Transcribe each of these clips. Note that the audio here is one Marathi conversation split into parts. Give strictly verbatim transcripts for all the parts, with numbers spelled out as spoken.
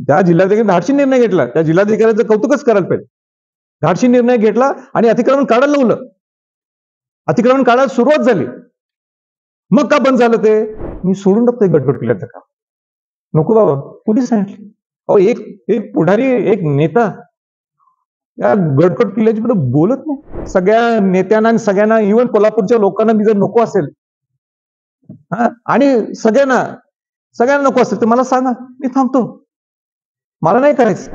त्या जिल्हाधिकारी धाडसी निर्णय घेतला, त्या जिल्हाधिकाऱ्याचं कौतुकच करायला पाहिजे. धाडसी निर्णय घेतला आणि अतिक्रमण काढायला लावलं. अतिक्रमण काढायला सुरुवात झाली. मग का बंद झालं ते? मी सोडून टाकतोय गटगट किल्ल्याचं काम. नको बाबा, पोलीस सांगितले. अहो एक एक पुढारी, एक नेता या गटगट किल्ल्याची पुढे बोलत नाही. सगळ्या नेत्यांना आणि सगळ्यांना, इव्हन कोल्हापूरच्या लोकांना मी जर नको असेल हा आणि सगळ्यांना सगळ्यांना नको असेल तर मला सांगा, मी थांबतो. मला नाही करायचं.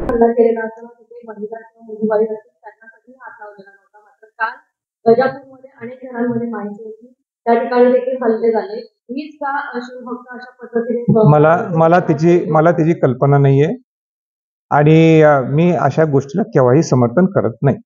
गजापूरमध्ये अनेक घरांमध्ये माहिती होती, त्या ठिकाणी देखील हल्ले झाले. हीच का शिवभक्त अशा पद्धतीने मला मला त्याची मला त्याची कल्पना नाहीये आणि मी अशा गोष्टीला केव्हाही समर्थन करत नाही.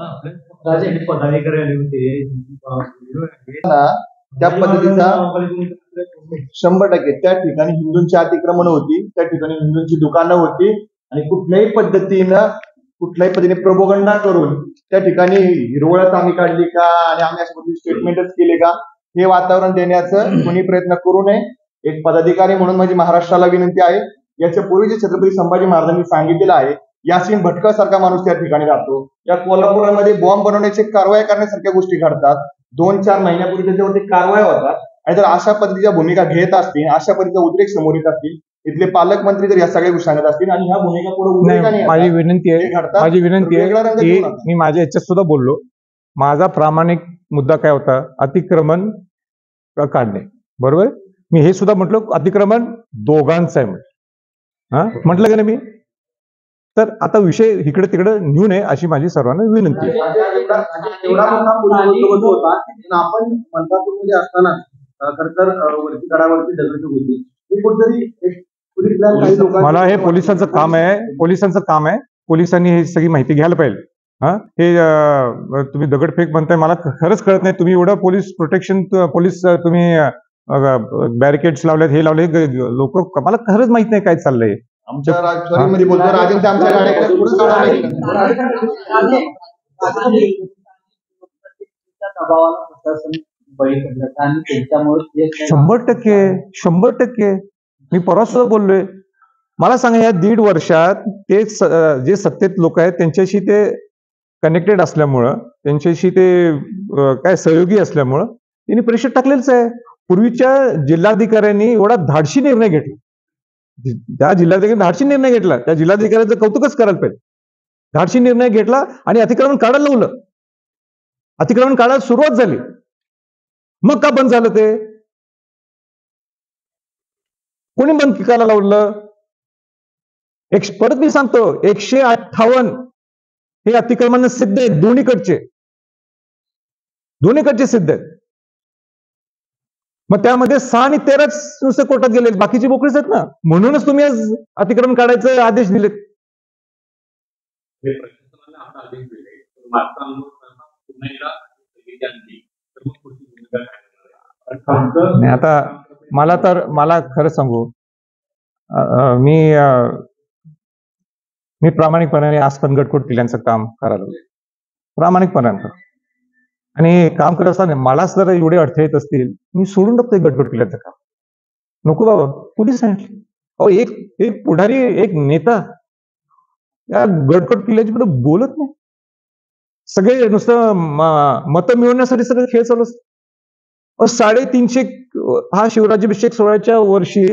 त्या पद्धतीचा शंभर टक्के त्या ठिकाणी हिंदूंची अतिक्रमण होती, त्या ठिकाणी हिंदूंची दुकानं होती आणि कुठल्याही पद्धतीनं कुठल्याही पद्धतीने प्रोपोगंडा करून त्या ठिकाणी हिरवळच आम्ही काढली का आणि आम्ही अशा पद्धतीने स्टेटमेंटच केले का, हे वातावरण देण्याचं कोणी प्रयत्न करू नये. एक पदाधिकारी म्हणून माझी महाराष्ट्राला विनंती आहे. याच्या पूर्वी जे छत्रपती संभाजी महाराजांनी सांगितलेलं आहे, यासीन भटका सारखा माणूस त्या ठिकाणी राहतो. या कोल्हापुरामध्ये बॉम्ब बनवण्याचे कारवाया करण्यासारख्या गोष्टी घडतात. दोन चार महिन्यापूर्वी त्याच्यावरती कारवाया होतात आणि जर अशा पद्धतीच्या भूमिका घेत असतील, अशा पद्धतीचा उद्रेक समोर येत असतील, इथले पालकमंत्री जर या सगळ्या गोष्टी सांगत असतील आणि ह्या भूमिका पुढे माझी विनंती आहे माझी विनंती आहे की मी माझ्या याच्यात सुद्धा बोललो. माझा प्रामाणिक मुद्दा काय होता? अतिक्रमण काढणे, बरोबर. मी हे सुद्धा म्हटलो अतिक्रमण दोघांचं आहे म्हटलं. हा म्हटलं का नाही मी? तर आता विषय इकडे तिकडे नेऊ नये अशी माझी सर्वांना विनंती आहे. आपण मंत्रापूरमध्ये असताना खर तर वरती गडावरती दगड होती, कुठेतरी मला हे पोलिसांचं काम आहे पोलिसांचं काम आहे पोलिसांनी हे सगळी माहिती घ्यायला पाहिजे. हा हे तुम्ही दगडफेक म्हणताय, मला खरंच कळत नाही. तुम्ही एवढं पोलीस प्रोटेक्शन, पोलीस तुम्ही बॅरिकेड्स लावलेत, हे लावले लोक, मला खरंच माहित नाही काय चाललंय. आमच्या राजवाडीमध्ये बोलतो राजेंद्र आमच्या गाड्याकडे पुढे शंभर टक्के शंभर टक्के मी परवा सुद्धा बोललोय. मला सांगा, या दीड वर्षात ते जे सत्तेत लोक आहेत त्यांच्याशी ते कनेक्टेड असल्यामुळं, त्यांच्याशी ते काय सहयोगी असल्यामुळं त्यांनी प्रेशर टाकलेलंच आहे. पूर्वीच्या जिल्हाधिकाऱ्यांनी एवढा धाडसी निर्णय घेतला, त्या जिल्हाधिकारी धाडसी निर्णय घेतला, त्या जिल्हाधिकाऱ्याचं कौतुकच करायला पाहिजे. धाडसी निर्णय घेतला आणि अतिक्रमण काढायला लावलं. अतिक्रमण काढायला सुरुवात झाली. मग का बंद झालं ते? कोणी बंद करायला लावलं? एक परत मी सांगतो, एकशे अठ्ठावन्न हे अतिक्रमण सिद्ध आहेत, दोन्हीकडचे दोन्हीकडचे सिद्ध आहेत. मग त्यामध्ये सहा आणि तेराच नुसते कोर्टात गेले, बाकीची मोकळीच आहेत ना. म्हणूनच तुम्ही आज अतिक्रमण काढायचे आदेश दिलेत. आता मला तर मला खरं सांगू, मी मी प्रामाणिकपणाने आज पण गटकोट किल्ल्यांचं काम करायला लागलो, प्रामाणिकपणाने. आणि काम करत असताना मला जर एवढे अडथळे येत असतील, मी सोडून टाकतोय गटकोट किल्ल्याचं काम. नको बाबा, पोलीस सांगितले. अहो एक एक पुढारी, एक नेता या गटकोट किल्ल्याची पुढे बोलत नाही. सगळे नुसतं मतं मिळवण्यासाठी सगळे खेळ चालू असतात. साडेतीनशे हा शिवराज्याभिषेक सोहळ्याच्या वर्षी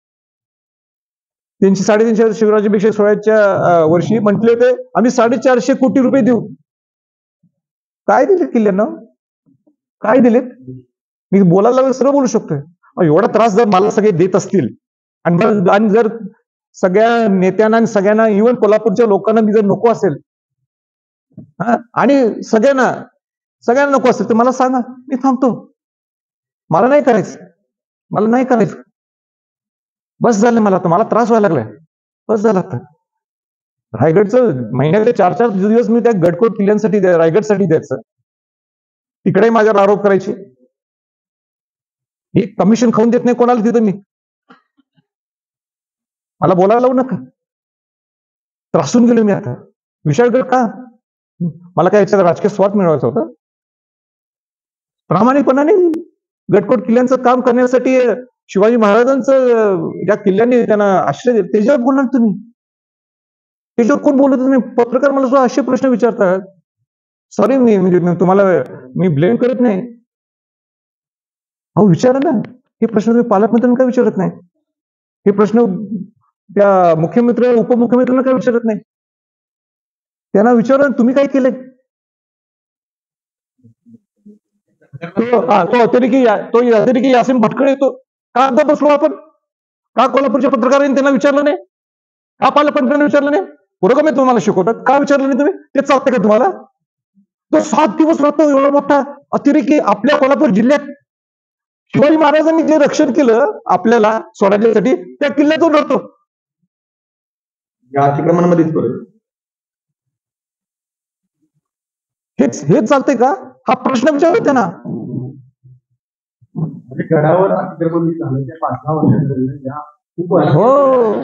तीनशे साडेतीनशे शिवराज्याभिषेक सोहळ्याच्या वर्षी म्हटले ते आम्ही साडेचारशे कोटी रुपये देऊ. काय दिलेत किल्ल्यांना? काय दिलेत? मी बोलायला लागलं सरळ बोलू शकतोय. एवढा त्रास जर मला सगळे देत असतील आणि आणि जर सगळ्या नेत्यांना आणि सगळ्यांना, इव्हन कोल्हापूरच्या लोकांना मी जर नको असेल हा आणि सगळ्यांना सगळ्यांना नको असेल तर मला सांगा, मी थांबतो. मला नाही करायचं मला नाही करायचं बस झालं. मला तर मला त्रास व्हायला लागलाय, बस झाला. तर रायगडचं महिन्यातले चार चार दिवस मी त्या गडकोट किल्ल्यांसाठी रायगडसाठी द्यायचं, तिकडे माझ्यावर आरोप करायचे. एक कमिशन खाऊन देत नाही कोणाला तिथं. मी मला बोलायला लावू नका. त्रासून गेलो मी आता. विशाळगड का? मला काय याच्यात राजकीय स्वार्थ मिळवायचा होता? प्रामाणिकपणाने गडकोट किल्ल्यांचं काम करण्यासाठी शिवाजी महाराजांचं या किल्ल्यांनी त्यांना आश्रय दिले, त्याच्यावर बोलणार तुम्ही. त्याच्यावर कोण बोलत नाही. पत्रकार मला सुद्धा असे प्रश्न विचारतात. सॉरी, मी म्हणजे तुम्हाला मी ब्लेम करत नाही. अहो विचारा ना, हे प्रश्न तुम्ही पालकमंत्र्यांना काय विचारत नाही? हे प्रश्न त्या मुख्यमंत्री उपमुख्यमंत्र्यांना काय विचारत नाही? त्यांना विचारा तुम्ही काय केलंय? तो हा, तो अतिरेकी तो अतिरेकी यासिन भटकळ येतो का आता बसलो आपण? का कोल्हापूरच्या पत्रकारांनी त्यांना विचारलं नाही? का पालकमंत्र्यांना विचारलं नाही? पुरोगम आहे तुम्हाला शिकवतात, का विचारलं नाही तुम्ही? ते चालतं का तुम्हाला? तो सात दिवस राहतो एवढा मोठा अतिरेकी आपल्या कोल्हापूर जिल्ह्यात. शिवाजी महाराजांनी जे रक्षण केलं आपल्याला स्वराज्यासाठी, त्या किल्ल्यातून राहतो. या अतिक्रमणामध्येच परत हेच हेच चालतंय का? हा प्रश्न विचारला त्यांना. म्हणजे गडावर अतिक्रमण झालं त्या पाच सहा वर्षांपूर्वी या खूप हो.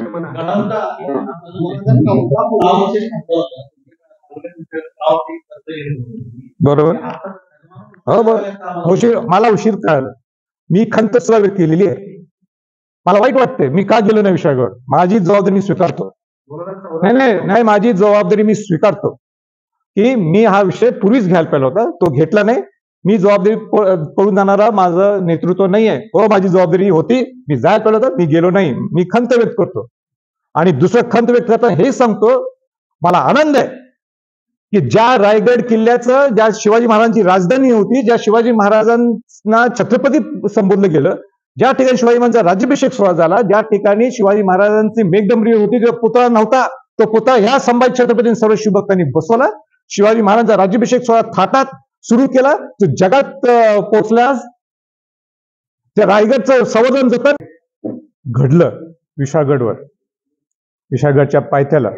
बरोबर. हो बरोबर. उशीर मला उशीर कळालं. मी खंत सुद्धा व्यक्त केलेली आहे. मला वाईट वाटतंय मी का गेलो नाही विषयावर. माझी जबाबदारी मी स्वीकारतो. नाही नाही नाही माझी जबाबदारी मी स्वीकारतो की मी हा विषय पूर्वीच घ्यायला पाहिजे होता, तो घेतला नाही. मी जबाबदारी पळून जाणारा माझं नेतृत्व नाही आहे. हो माझी जबाबदारी होती, मी जायला पाहिजे होतं, मी गेलो नाही. मी खंत व्यक्त करतो. आणि दुसरं खंत व्यक्त करताना हे सांगतो, मला आनंद आहे की ज्या रायगड किल्ल्याचं, ज्या शिवाजी महाराजांची राजधानी होती, ज्या शिवाजी महाराजांना छत्रपती संबोधलं गेलं, ज्या ठिकाणी शिवाजी महाराजांचा राज्याभिषेक सोहळा झाला, ज्या ठिकाणी शिवाजी महाराजांची मेघडंबरी होती, जो पुतळा नव्हता, तो पुतळा ह्या संभाजी छत्रपतींनी सर्व शिवभक्तांनी बसवला. शिवाजी महाराजांचा राज्याभिषेक सोहळा थाटात सुरू केला, तो जगात पोहोचल्यास त्या रायगडचं संवर्धन जतन घडलं विशाळगडवर, विशाळगडच्या पायथ्याला.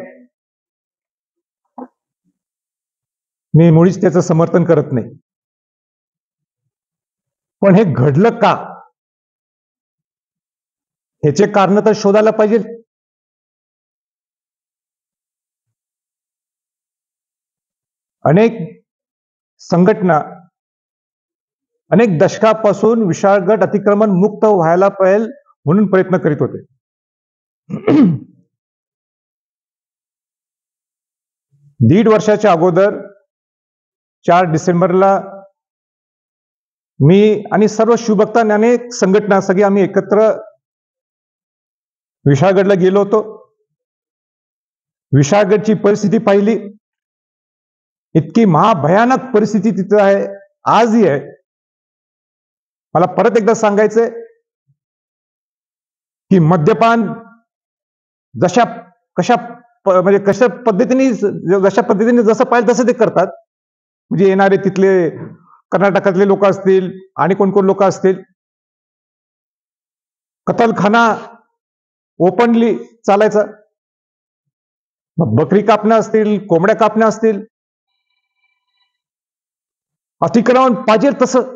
मी मुळीच त्याचं समर्थन करत नाही, पण हे घडलं का ह्याचे कारण तर शोधायला पाहिजे. अनेक संघटना अनेक दशकापासून विशाळगड अतिक्रमण मुक्त व्हायला पाहिजे म्हणून प्रयत्न करीत होते. दीड वर्षाच्या अगोदर चार डिसेंबरला मी आणि सर्व शिवभक्तांनी अनेक संघटना सगळी आम्ही एकत्र विशाळगडला गेलो होतो. विशाळगडची परिस्थिती पाहिली. इतकी महाभयानक परिस्थिती तिथं आहे, आजही आहे. मला परत एकदा सांगायचंय की मद्यपान जशा कशा म्हणजे कशा पद्धतीने जशा पद्धतीने जसं पाहिजे तसं ते करतात. म्हणजे येणारे तिथले कर्नाटकातले लोक असतील आणि कोण कोण लोक असतील, कतलखाना ओपनली चालायचा. मग बकरी कापणं असतील, कोंबड्या कापणं असतील, अतिक्रमण पाहिजे तसं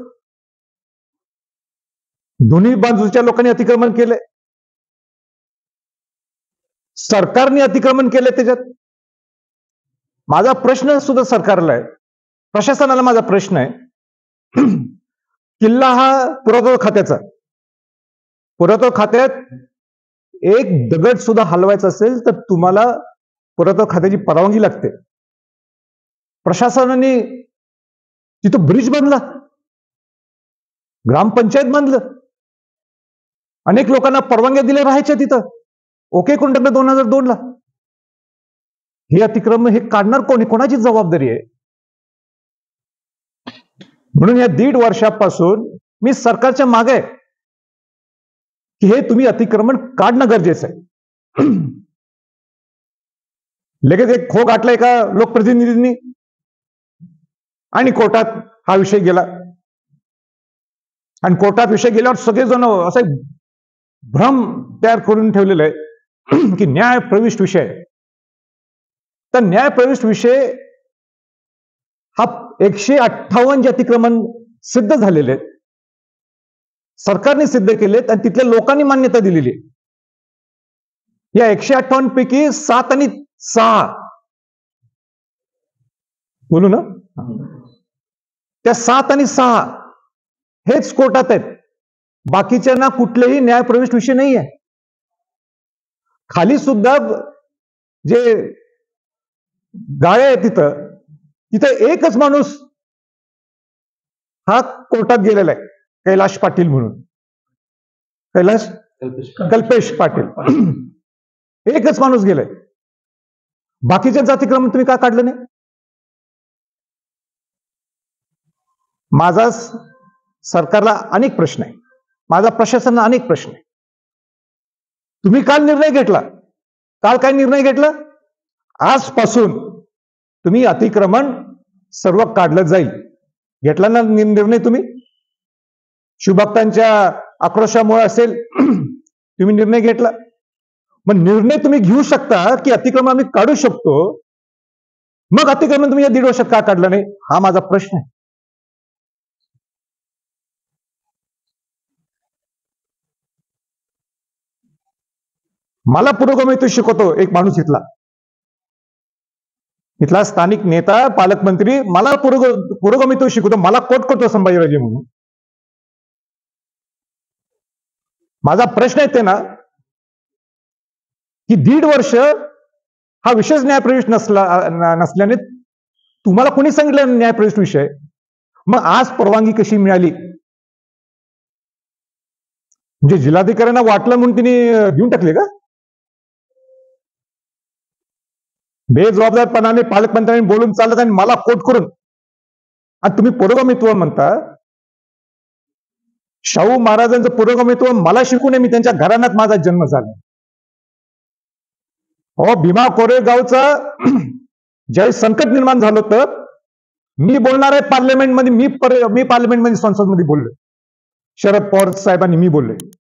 दोन्ही बाजूच्या लोकांनी अतिक्रमण केलंय. सरकारने अतिक्रमण केलंय त्याच्यात. माझा प्रश्न सुद्धा सरकारला आहे, प्रशासनाला माझा प्रश्न आहे. किल्ला हा पुरातत्व खात्याचा. पुरातत्व खात्यात एक दगड सुद्धा हलवायचा असेल तर तुम्हाला पुरातत्व खात्याची परवानगी लागते. प्रशासनाने तिथं ब्रिज बांधला, ग्रामपंचायत बांधलं, अनेक लोकांना परवानग्या दिल्या राहायच्या तिथं, ओके करून टाकलं दोन हजार दोन ला. हे अतिक्रमण हे काढणार कोणी, कोणाची जबाबदारी आहे? म्हणून या दीड वर्षापासून मी सरकारच्या मागे आहे की हे तुम्ही अतिक्रमण काढणं गरजेचं आहे. लगेच एक खो गाठला एका लोकप्रतिनिधींनी आणि कोर्टात हा विषय गेला. आणि कोर्टात विषय गेल्यावर सगळेजण असं भ्रम तयार करून ठेवलेला आहे की न्याय प्रविष्ट विषय आहे. तर न्याय प्रविष्ट विषय हा एकशे अठ्ठावन्न जे अतिक्रमण सिद्ध झालेले आहेत, सरकारने सिद्ध केलेत आणि तिथल्या लोकांनी मान्यता दिलेली आहे. या एकशे अठ्ठावन्न पैकी सात आणि सहा बोलू ना, त्या सात आणि सहा हेच कोर्टात आहेत. बाकीच्यांना कुठलेही न्यायप्रविष्ट विषय नाही आहे. खाली सुद्धा जे गाळ्या आहे तिथं तिथं एकच माणूस हा कोर्टात गेलेला आहे, कैलाश पाटील म्हणून. कैलाश कल्पेश पाटील एकच माणूस गेलाय. बाकीच्यांचं अतिक्रमण तुम्ही का काढलं नाही? माझा सरकारला अनेक प्रश्न आहे, माझा प्रशासनाला अनेक प्रश्न आहे. तुम्ही काल निर्णय घेतला, काल काय निर्णय घेतला? आजपासून तुम्ही अतिक्रमण सर्व काढलं जाईल. घेतला ना निर्णय तुम्ही? शिवभक्तांच्या आक्रोशामुळे असेल तुम्ही निर्णय घेतला. मग निर्णय तुम्ही घेऊ शकता की अतिक्रमण आम्ही काढू शकतो, मग अतिक्रमण तुम्ही या दीड वर्षात का काढलं नाही, हा माझा प्रश्न आहे. मला पुरोगामित्व शिकवतो एक माणूस इथला इथला स्थानिक नेता पालकमंत्री मला पुरोग पुरोगामित्व शिकवतो, मला कोट करतो संभाजीराजे म्हणून. माझा प्रश्न आहे ते ना की दीड वर्ष हा विशेष न्यायप्रविष्ट नसला नसल्याने तुम्हाला कोणी सांगितलं न्यायप्रविष्ट विषय? मग आज परवानगी कशी मिळाली? म्हणजे जिल्हाधिकाऱ्यांना वाटलं म्हणून तिने घेऊन टाकले का? बेजबाबदारपणाने पालकमंत्र्यांनी बोलून चालत आणि मला कोट करून, आणि तुम्ही पुरोगामित्व म्हणता. शाहू महाराजांचं पुरोगामित्व मला शिकू नये, मी त्यांच्या घराण्यात माझा जन्म झाला. हो, भीमा कोरेगावचा ज्यावेळी संकट निर्माण झालं होतं, मी बोलणार आहे पार्लमेंटमध्ये, मी मी पार्लमेंटमध्ये संसदमध्ये बोललोय. शरद पवार साहेबांनी मी बोललोय.